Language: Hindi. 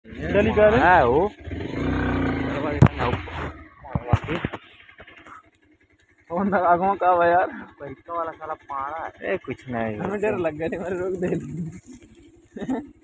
चली कर है वो फोन आगों का हुआ यार। पैसा वाला साला पाड़ा है कुछ नहीं हमें डर लग गया, मेरे रोक दे।